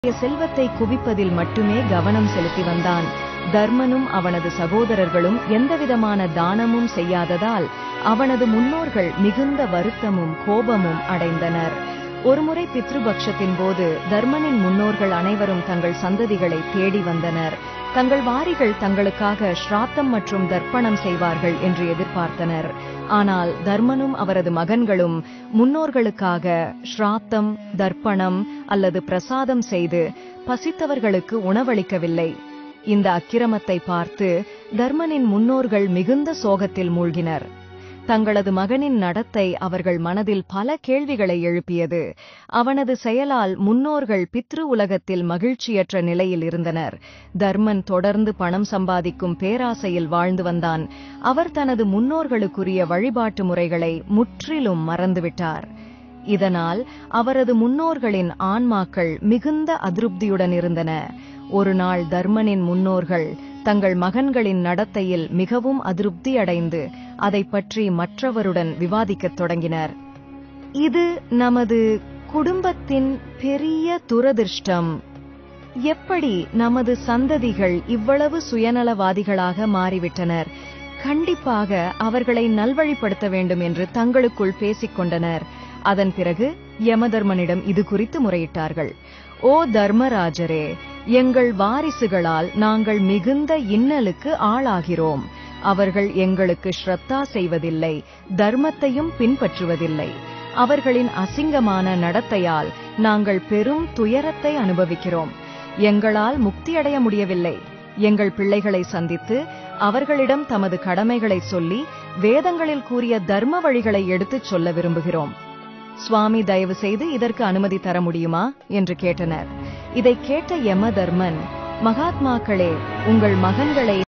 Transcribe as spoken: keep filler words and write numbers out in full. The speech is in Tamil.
செல்வத்தை குவிப்பதில் மட்டுமே கவனம் செலுத்தி வந்தான். தர்மனும் அவனது சகோதரர்களும் எந்தவிதமான தானமும் செய்யாததால் அவனது முன்னோர்கள் மிகுந்த வருத்தமும் கோபமும் அடைந்தனர். ஒருமுறை பித்ருபக்ஷத்தின் போது தர்மனின் முன்னோர்கள் அனைவரும் தங்கள் சந்ததிகளை தேடி வந்தனர். தங்கள் வாரிகள் தங்களுக்காக ஸ்ராத்தம் மற்றும் தர்ப்பணம் செய்வார்கள் என்று எதிர்பார்த்தனர். ஆனால் தர்மனும் அவரது மகன்களும் முன்னோர்களுக்காக ஸ்ராத்தம், தர்ப்பணம் அல்லது பிரசாதம் செய்து பசித்தவர்களுக்கு உணவளிக்கவில்லை. இந்த அக்கிரமத்தை பார்த்து தர்மனின் முன்னோர்கள் மிகுந்த சோகத்தில் மூழ்கினர். தங்களது மகனின் நடத்தை அவர்கள் மனதில் பல கேள்விகளை எழுப்பியது. அவனது செயலால் முன்னோர்கள் பித்ரு உலகத்தில் மகிழ்ச்சியற்ற நிலையில் இருந்தனர். தர்மன் தொடர்ந்து பணம் சம்பாதிக்கும் பேராசையில் வாழ்ந்து வந்தான். அவர் தனது முன்னோர்களுக்குரிய வழிபாட்டு முறைகளை முற்றிலும் மறந்துவிட்டார். இதனால் அவரது முன்னோர்களின் ஆன்மாக்கள் மிகுந்த அதிருப்தியுடன் இருந்தன. ஒரு நாள் தர்மனின் முன்னோர்கள் தங்கள் மகன்களின் நடத்தையில் மிகவும் அதிருப்தி அடைந்து அதை பற்றி மற்றவருடன் விவாதிக்கத் தொடங்கினர். இது நமது குடும்பத்தின் பெரிய துரதிர்ஷ்டம். எப்படி நமது சந்ததிகள் இவ்வளவு சுயநலவாதிகளாக மாறிவிட்டனர்? கண்டிப்பாக அவர்களை நல்வழிப்படுத்த வேண்டும் என்று தங்களுக்குள் பேசிக் கொண்டனர். அதன் பிறகு யமதர்மனிடம் இது குறித்து முறையிட்டார்கள். ஓ தர்மராஜரே, எங்கள் வாரிசுகளால் நாங்கள் மிகுந்த இன்னலுக்கு ஆளாகிறோம். அவர்கள் எங்களுக்கு ஸ்ரத்தா செய்வதில்லை, தர்மத்தையும் பின்பற்றுவதில்லை. அவர்களின் அசிங்கமான நடத்தையால் நாங்கள் பெரும் துயரத்தை அனுபவிக்கிறோம். எங்களால் முக்தியடைய முடியவில்லை. எங்கள் பிள்ளைகளை சந்தித்து அவர்களிடம் தமது கடமைகளை சொல்லி வேதங்களில் கூறிய தர்ம வழிகளை எடுத்துச் சொல்ல விரும்புகிறோம். சுவாமி, தயவு செய்து இதற்கு அனுமதி தர முடியுமா என்று கேட்டனர். இதை கேட்ட யமதர்மன், மகாத்மாக்களே, உங்கள் மகன்களை